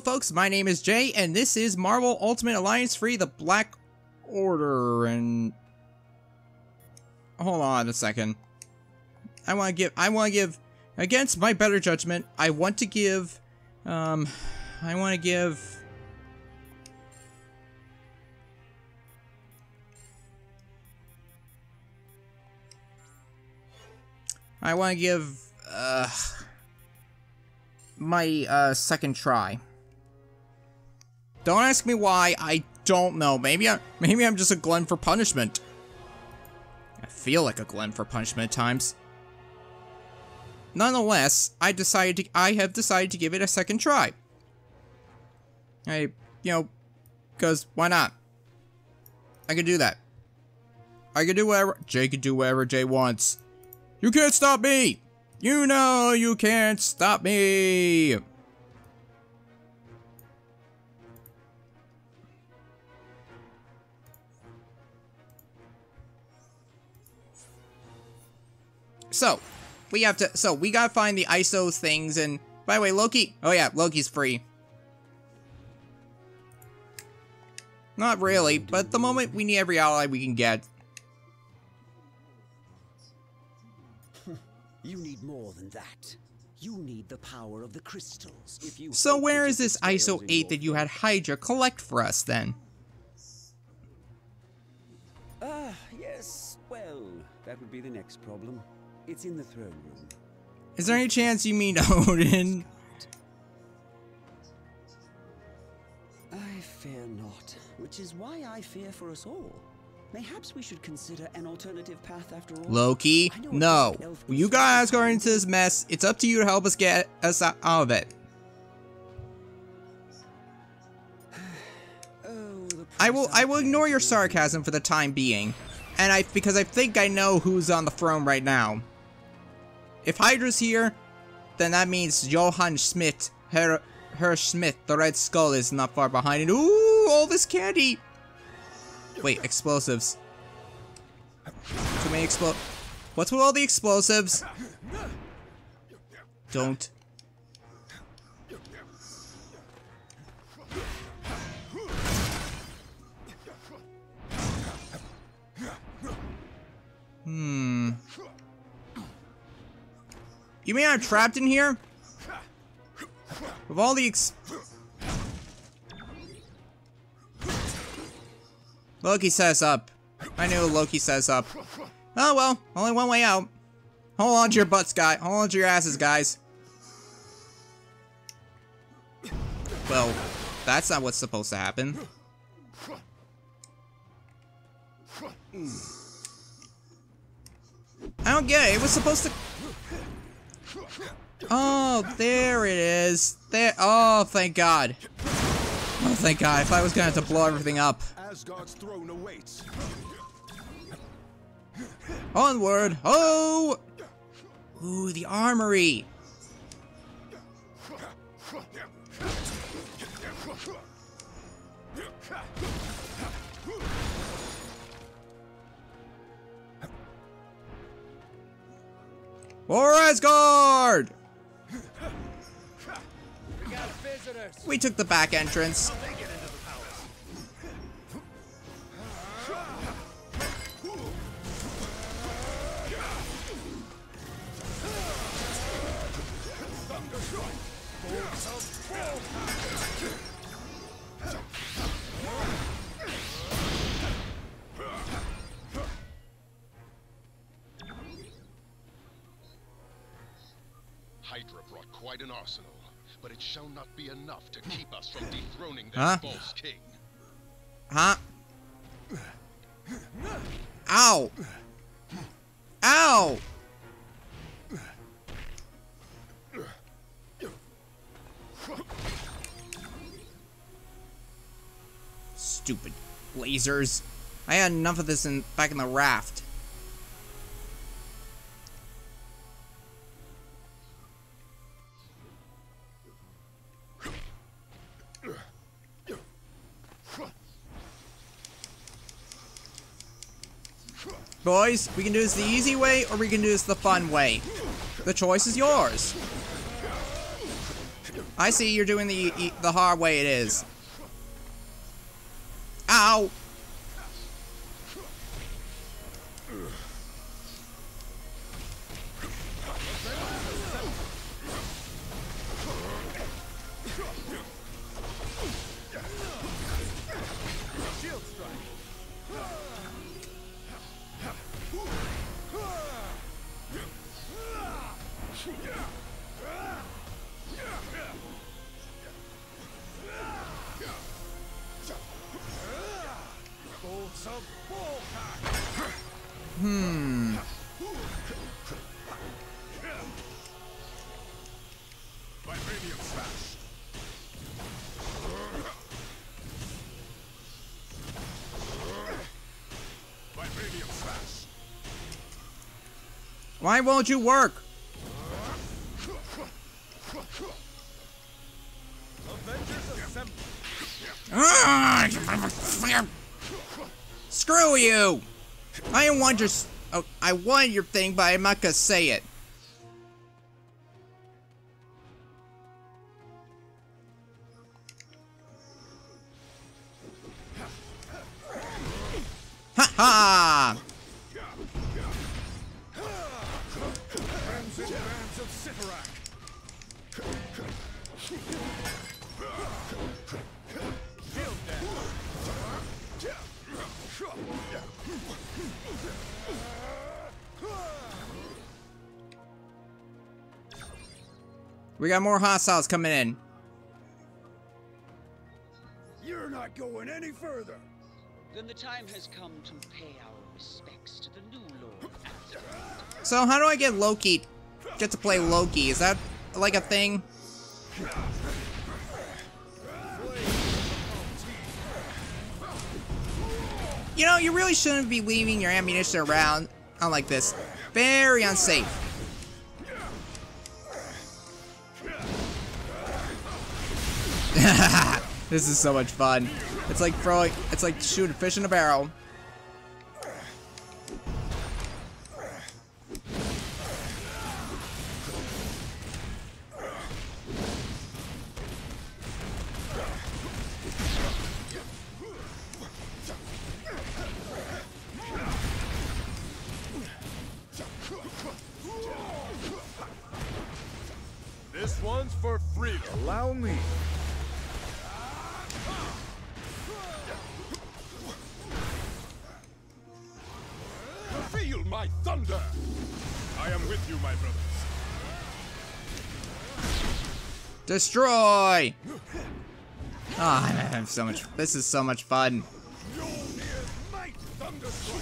folks, my name is Jay, and this is Marvel Ultimate Alliance 3, the Black Order, and... Hold on a second. I want to give, against my better judgment, I want to give, I want to give my second try. Don't ask me why, I don't know. Maybe I'm just a glutton for punishment. I feel like a glutton for punishment at times. Nonetheless, I have decided to give it a second try. Because why not? I can do that. I can do whatever. Jay can do whatever Jay wants. You can't stop me! You know you can't stop me! So, we gotta find the ISO things, and, by the way, Loki, oh yeah, Loki's free. Not really, but at the moment, we need every ally we can get. You need more than that. You need the power of the crystals. So where is this ISO 8 that you had Hydra collect for us, then? Yes, well, that would be the next problem. It's in the throne room. Is there any chance you mean Odin? I fear not, which is why I fear for us all. Perhaps we should consider an alternative path after all. Loki, no. You guys go into this mess. It's up to you to help us get us out of it. I will ignore your sarcasm for the time being, and because I think I know who's on the throne right now. If Hydra's here, then that means Johann Schmidt, Herr Schmidt, the Red Skull, is not far behind. And ooh, all this candy. Wait, explosives. Too many What's with all the explosives? Don't. You mean I'm trapped in here? With all the Loki says up. I knew Loki says up. Oh well, only one way out. Hold on to your butts, guys. Hold on to your asses, guys. Well, that's not what's supposed to happen. I don't get it. It was supposed to... Oh, there it is. There. Oh, thank God. Oh, thank God. I thought I was gonna have to blow everything up. Asgard's throne awaits. Onward! Oh! Ooh, the armory. For Asgard! We took the back entrance. Hydra brought quite an arsenal, but it shall not be enough to keep us from dethroning that false king. Huh? Ow! Ow! Stupid lasers. I had enough of this back in the raft. Boys, we can do this the easy way, or we can do this the fun way. The choice is yours. I see you're doing the hard way it is. Ow! Why won't you work? Screw you! I want your I want your thing, but I'm not gonna say it. Ha ha! We got more hostiles coming in. You're not going any further. Then the time has come to pay our respects to the new Lord Azeroth. So how do I get Loki? Get to play Loki? Is that like a thing? You know, you really shouldn't be leaving your ammunition around like this. Very unsafe. This is so much fun. It's like shooting fish in a barrel. This one's for free. Allow me. Feel my thunder! I am with you, my brothers. Destroy! Ah, I have so much. This is so much fun. Mjolnir's might thunderstrike.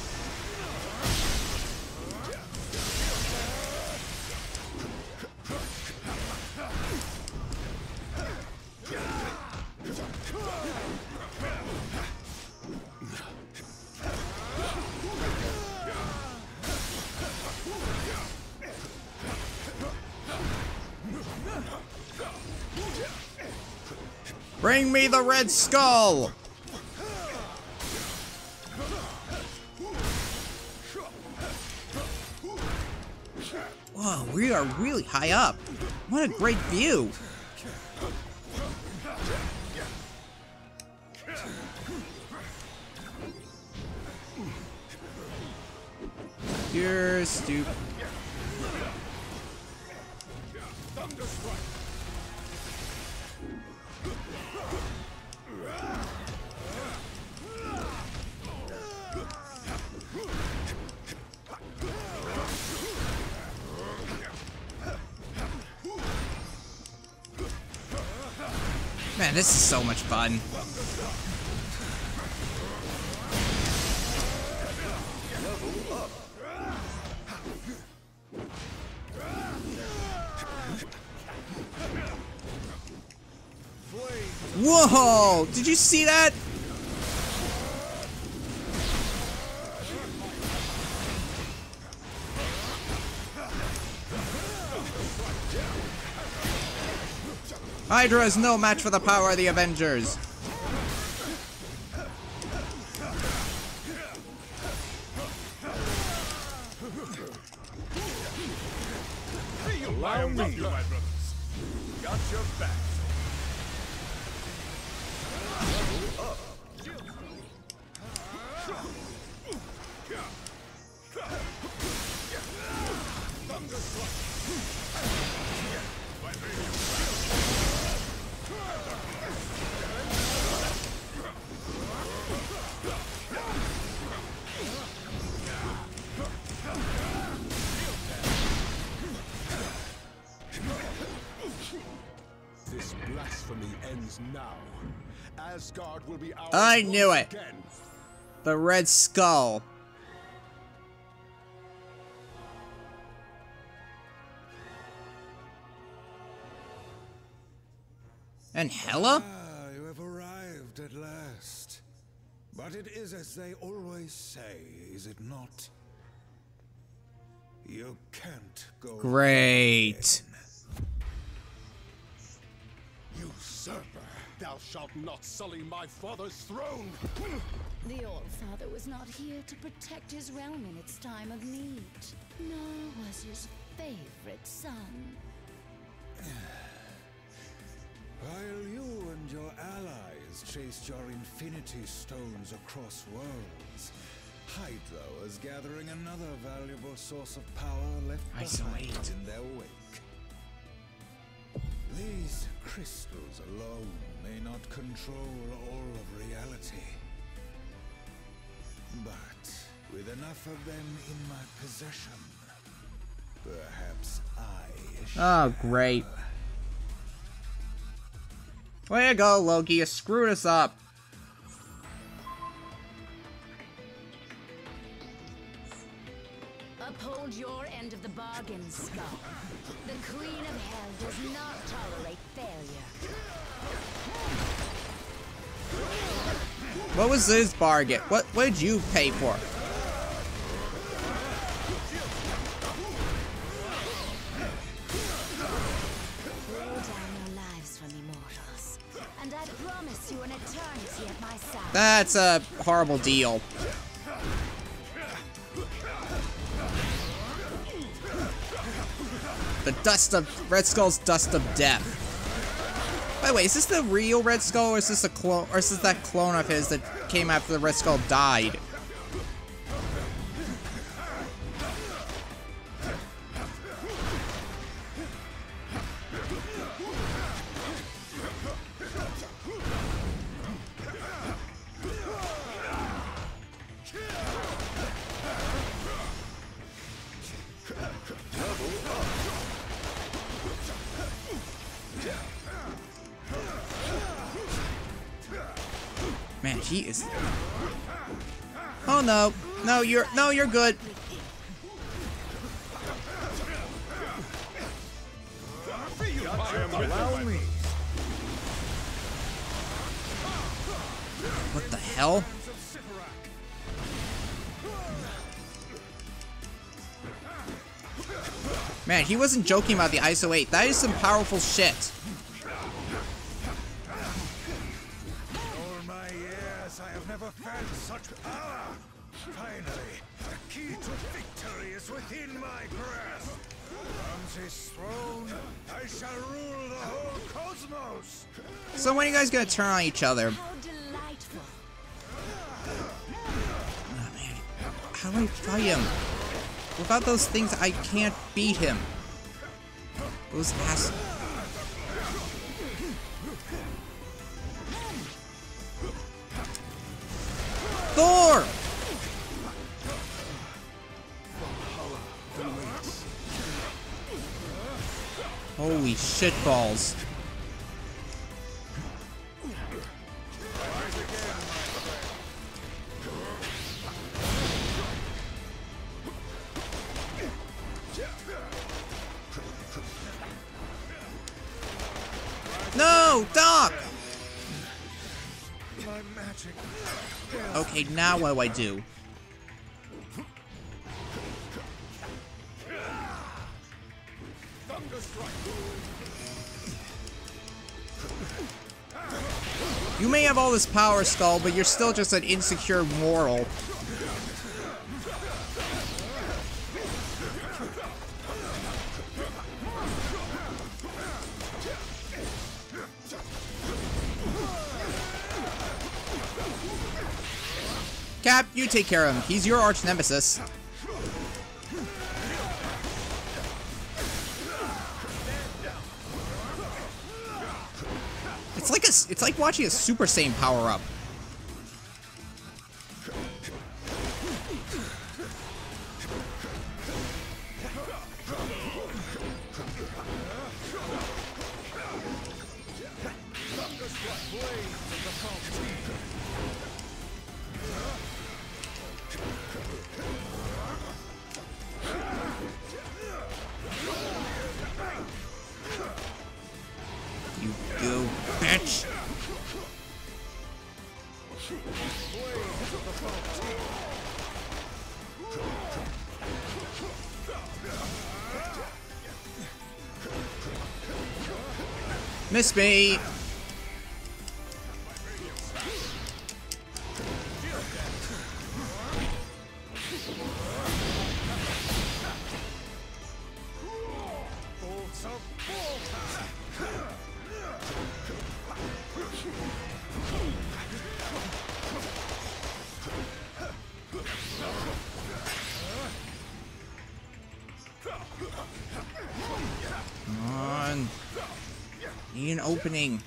Bring me the Red Skull! Whoa, we are really high up. What a great view. You're stupid. Man, this is so much fun. Whoa! Did you see that? Hydra is no match for the power of the Avengers. Allow me, my brothers. Got your back. This blasphemy ends now. Asgard will be ours. I knew it. Again. The Red Skull. And Hela? Ah, you have arrived at last. But it is as they always say, is it not? You can't go. Great. Usurper, thou shalt not sully my father's throne. The All-Father was not here to protect his realm in its time of need, nor was his favorite son. While you and your allies chased your Infinity Stones across worlds, Hydra was gathering another valuable source of power left behind in their wake. These crystals alone may not control all of reality. But with enough of them in my possession, perhaps I Oh, great. Way to go, Loki. You screwed us up. Uphold your end of the bargain, Skull. The Queen of Hell does not tolerate failure. What was this bargain? What did you pay for? Lay down your lives for me, mortals, and I promise you an eternity at my side. That's a horrible deal. The dust of Red Skull's dust of death. By the way, is this the real Red Skull, or is this a clone, or is this that clone of his that came after the Red Skull died? Man, he is. Oh no, you're good. Allow me. What the hell? Man, he wasn't joking about the ISO 8. That is some powerful shit. All my years, I have never felt such power. Finally, the key to victory is within my grasp. From this throne, I shall rule the whole cosmos. So when are you guys gonna turn on each other? How delightful. Oh man, how do I fight him? Without those things, I can't beat him. Those ass. Thor! Holy shitballs. No, Doc! My magic. Okay, now what do I do? You may have all this power, Skull, but you're still just an insecure mortal. Cap, you take care of him. He's your arch nemesis. It's like watching a Super Saiyan power up. You go, bitch! Miss me! Come on. Need an opening.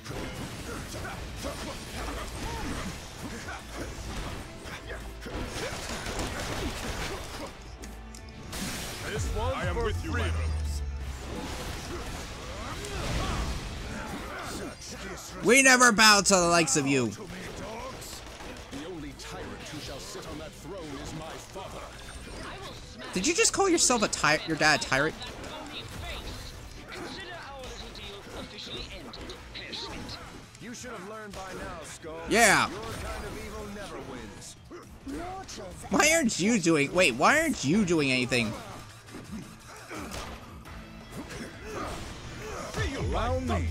I am with you, my brothers. We never bow to the likes of you. The only tyrant who shall sit on that throne is my father. Did you just call yourself your dad a tyrant? You should have learned by now, Skull. Yeah. Your kind of evil never wins. Mortals Why aren't you doing? Wait, why aren't you doing anything? Allow me.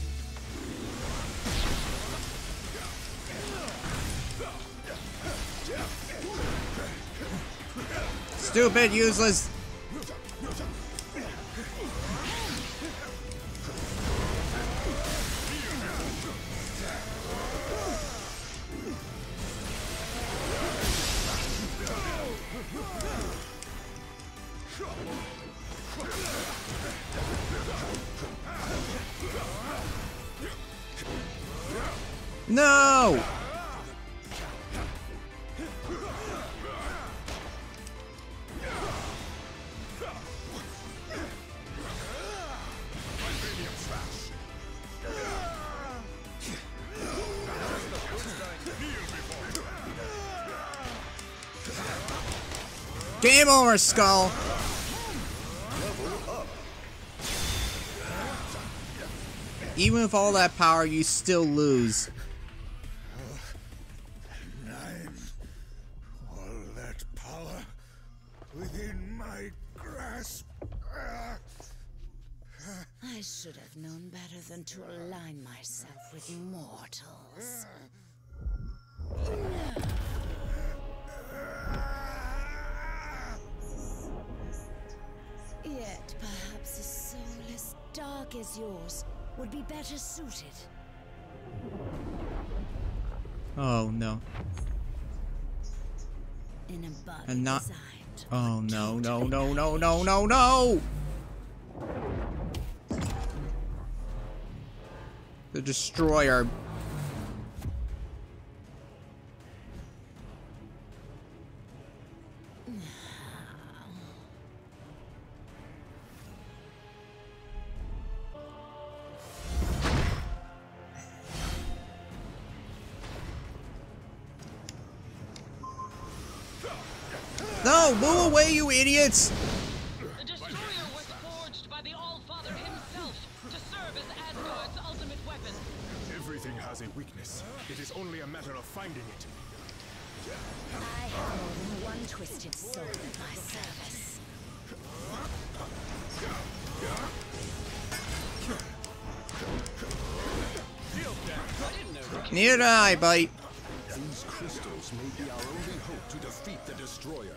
Stupid, useless. No! Game over, Skull! Even with all that power, you still lose. All that power within my grasp. I should have known better than to align myself with mortals. Yet perhaps a soul as dark as yours would be better suited. Oh no. In a body And not- designed to Oh no, protect no, and no, no, no, no, no! The Destroyer. No, move away, you idiots! The Destroyer was forged by the All-Father himself to serve as Asgard's ultimate weapon. Everything has a weakness. It is only a matter of finding it. I have more than one twisted soul at my service. Neither did I, buddy. These crystals may be our only hope to defeat the Destroyer.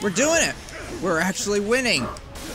We're doing it! We're actually winning!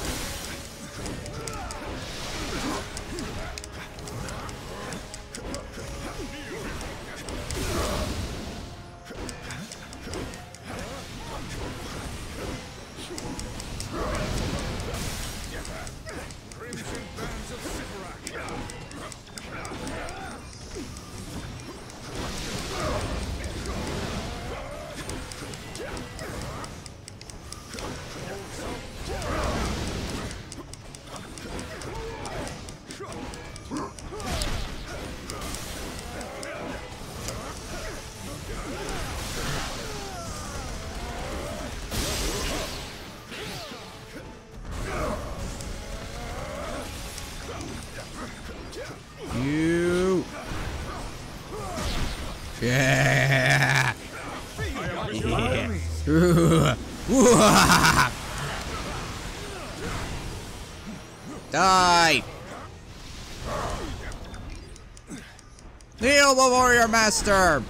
You. Yeah. Yeah. Die. Kneel, the warrior master.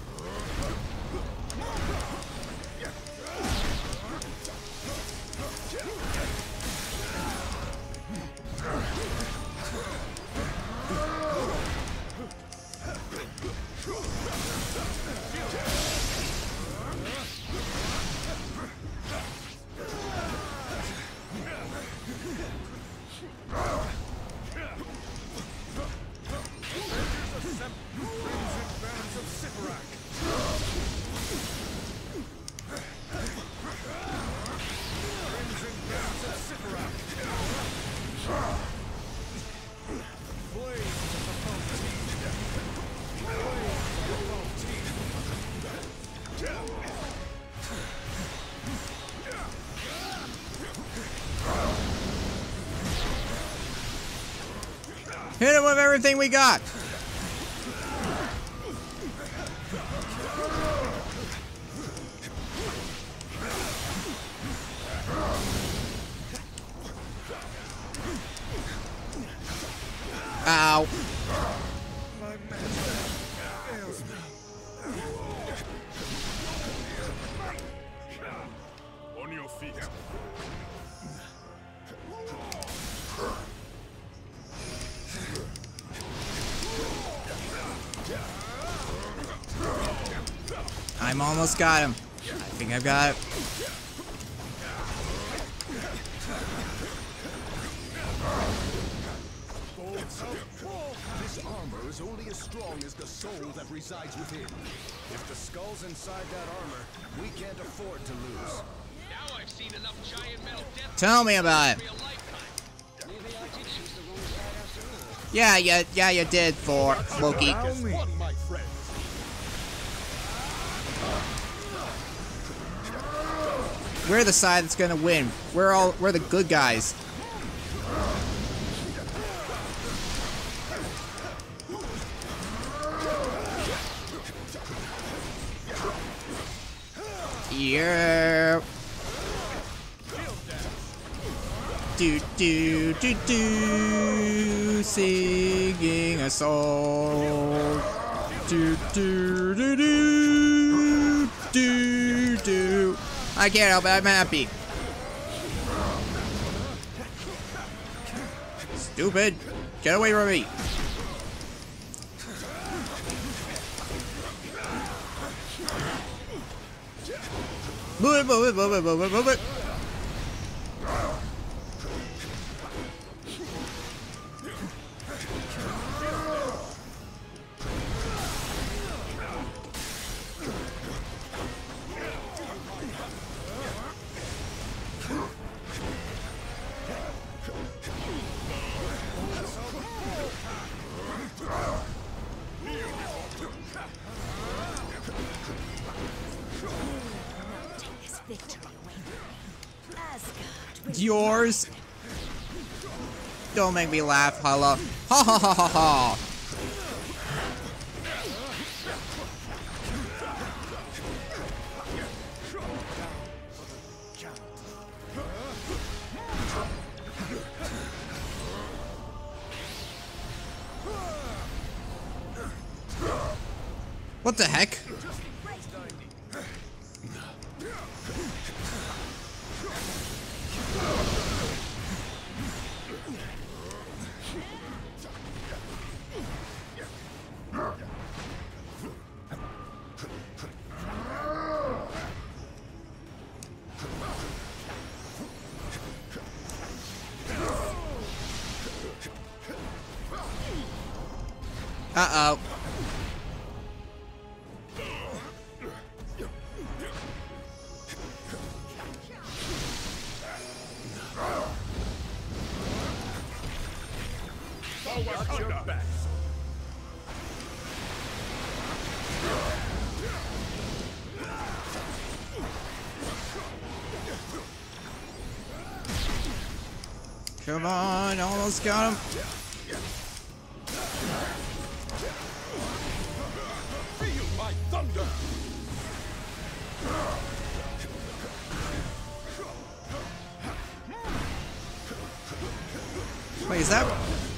Hit him with everything we got. Ow. On your feet. I'm almost got him. I think I've got it. This armor is only as strong as the soul that resides within. If the skull's inside that armor, we can't afford to lose. Now I've seen enough giant metal death Tell me about it. for a lifetime. Maybe I did choose the wrong side after all. Yeah, you did, for Loki. Guess what, my friend? We're the side that's gonna win. We're the good guys. Yeah. Do do do do, singing a song. Do do do do do do. I can't help it. I'm happy. Stupid! Get away from me! Move it, move it, move it, move it, move it! It's yours. Don't make me laugh, Hala. Ha ha ha ha ha. What the heck? Uh-oh. Watch your back. Come on, almost got him. Feel my thunder. Wait, is that...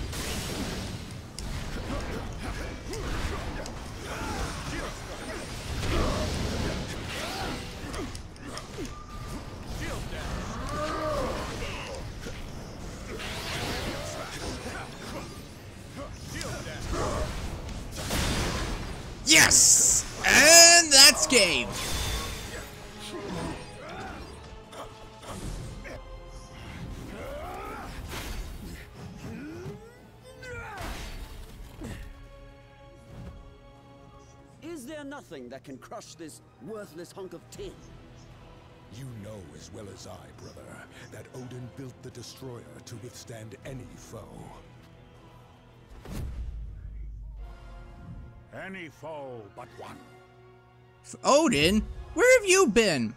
Yes! And that's game. Is there nothing that can crush this worthless hunk of tin? You know as well as I, brother, that Odin built the Destroyer to withstand any foe. Any foe but one. Odin? Where have you been?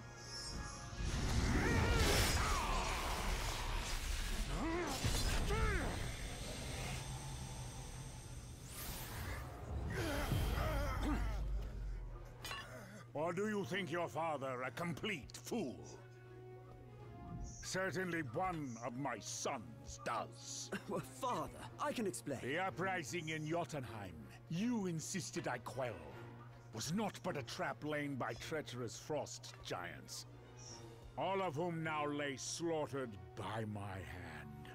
Or do you think your father a complete fool? Certainly one of my sons does. Well, Father, I can explain. The uprising in Jotunheim, you insisted I quell, was not but a trap laid by treacherous frost giants, all of whom now lay slaughtered by my hand.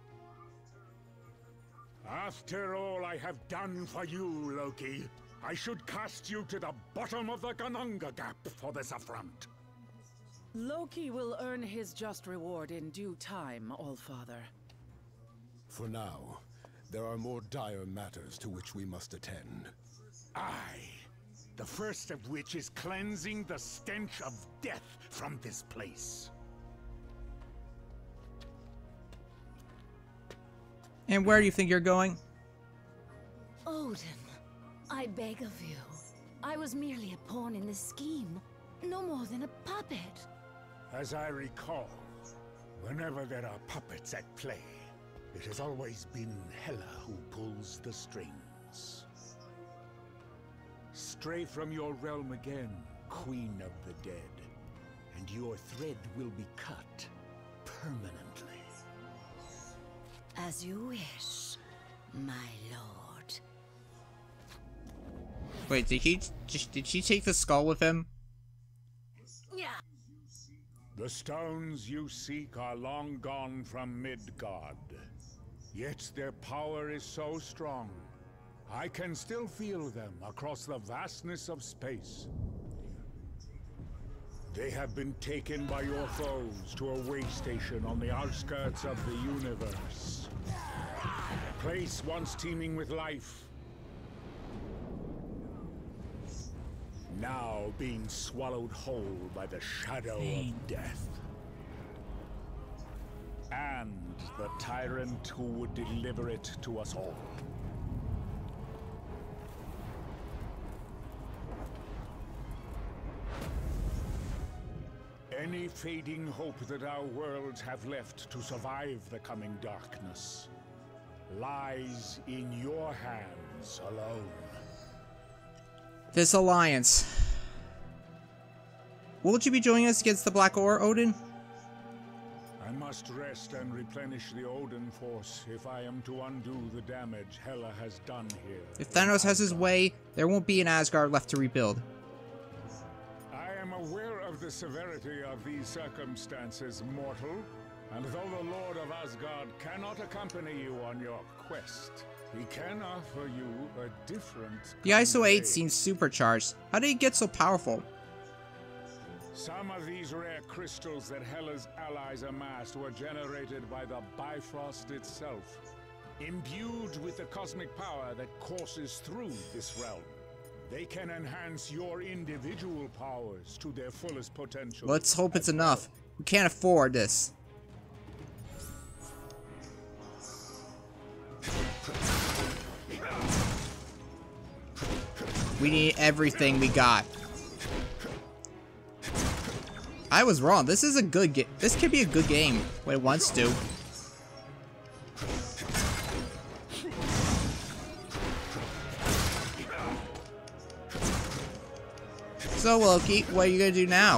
After all I have done for you, Loki, I should cast you to the bottom of the Kananga Gap for this affront. Loki will earn his just reward in due time, Allfather. For now, there are more dire matters to which we must attend. Aye, the first of which is cleansing the stench of death from this place. And where do you think you're going? Odin, I beg of you. I was merely a pawn in this scheme. No more than a puppet. As I recall, whenever there are puppets at play, it has always been Hela who pulls the strings. Stray from your realm again, Queen of the Dead, and your thread will be cut permanently. As you wish, my lord. Wait, did she take the skull with him? Yeah. The stones you seek are long gone from Midgard. Yet their power is so strong, I can still feel them across the vastness of space. They have been taken by your foes to a way station on the outskirts of the universe. A place once teeming with life, now being swallowed whole by the shadow of death. And the tyrant who would deliver it to us all. Any fading hope that our worlds have left to survive the coming darkness lies in your hands alone. This alliance. Won't you be joining us against the Black Ore, Odin? I must rest and replenish the Odin force if I am to undo the damage Hela has done here. If Thanos has his way, there won't be an Asgard left to rebuild. I am aware of the severity of these circumstances, mortal, and though the Lord of Asgard cannot accompany you on your quest, he can offer you a different... The ISO 8 convey. seems supercharged. How did he get so powerful? Some of these rare crystals that Hela's allies amassed were generated by the Bifrost itself, imbued with the cosmic power that courses through this realm. They can enhance your individual powers to their fullest potential. Let's hope it's enough. We can't afford this. We need everything we got. I was wrong. This is a good game. This could be a good game when it wants to. So Loki, what are you gonna do now?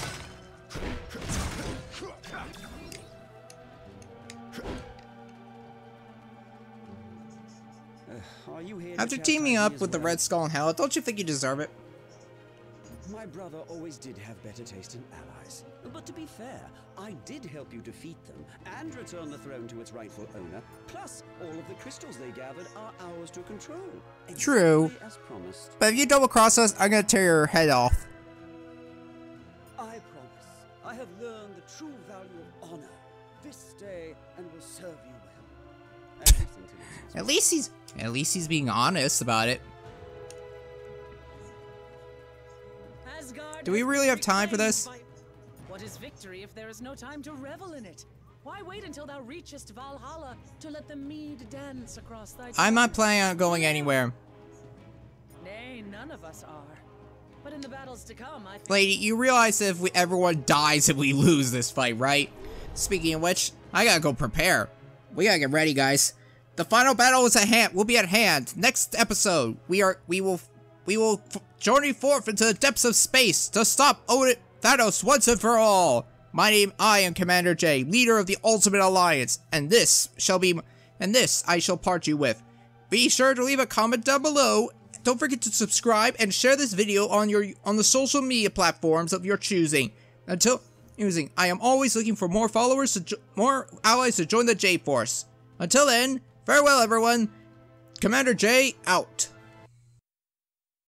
Are you here After to teaming chastise up me with as the well? Red Skull and Hela, don't you think you deserve it? My brother always did have better taste in allies. But to be fair, I did help you defeat them and return the throne to its rightful owner. Plus, all of the crystals they gathered are ours to control. True. Exactly as promised. But if you double cross us, I'm gonna tear your head off. I promise. I have learned the true value of honor this day and will serve you well. At least until it's At least he's being honest about it. Asgard Do we has really been have time for reclaimed this? by- What is victory if there is no time to revel in it? Why wait until thou reachest Valhalla to let the mead dance across thy I'm not shoulders? planning on going anywhere. Nay, none of us are. But in the battles to come, I think Lady, you realize if everyone dies if we lose this fight, right? Speaking of which, I gotta go prepare. We gotta get ready, guys. The final battle is at hand. Will be at hand. Next episode, we will journey forth into the depths of space to stop Odin Thanos once and for all. I am Commander J, leader of the Ultimate Alliance, and this I shall part you with. Be sure to leave a comment down below. Don't forget to subscribe and share this video on the social media platforms of your choosing. I am always looking for more followers more allies to join the J Force. Until then, farewell everyone. Commander J out.